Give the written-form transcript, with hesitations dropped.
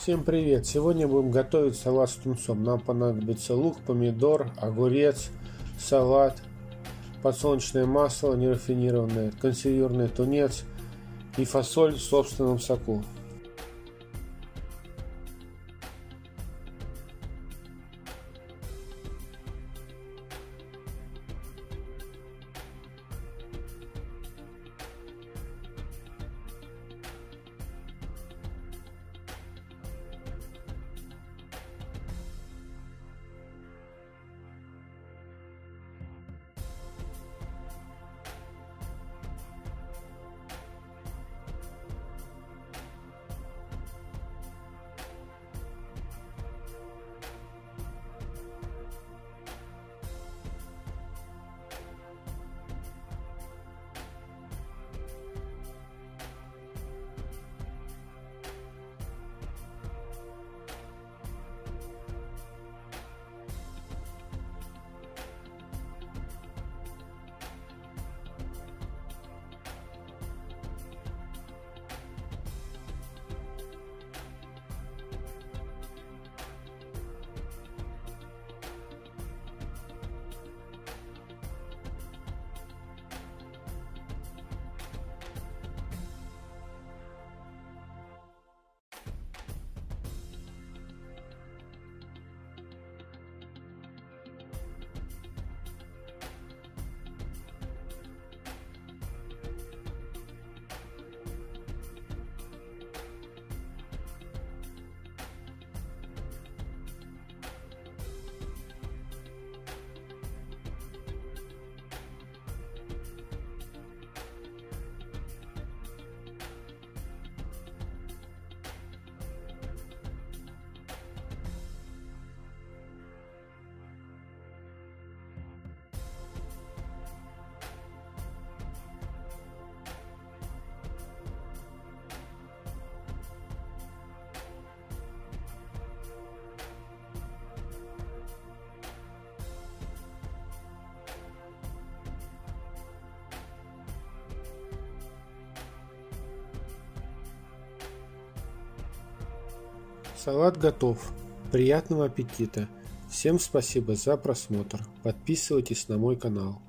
Всем привет! Сегодня будем готовить салат с тунцом. Нам понадобится лук, помидор, огурец, салат, подсолнечное масло нерафинированное, консервированный тунец и фасоль в собственном соку. Салат готов. Приятного аппетита! Всем спасибо за просмотр. Подписывайтесь на мой канал.